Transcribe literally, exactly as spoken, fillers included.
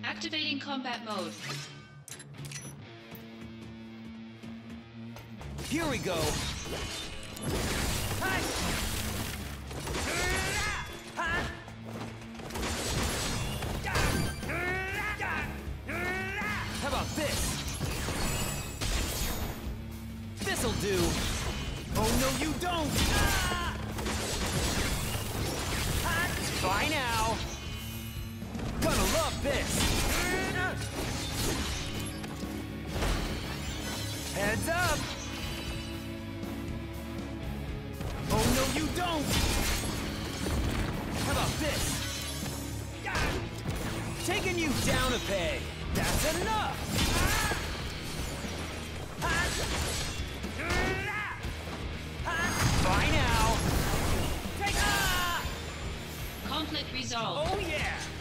Activating combat mode. Here we go. How about this? This'll do. Oh no, you don't. Bye now. Gonna love this. Heads up. Oh no, you don't. How about this? Taking you down a peg. That's enough. Bye now. Take ah! Conflict resolved. Oh yeah.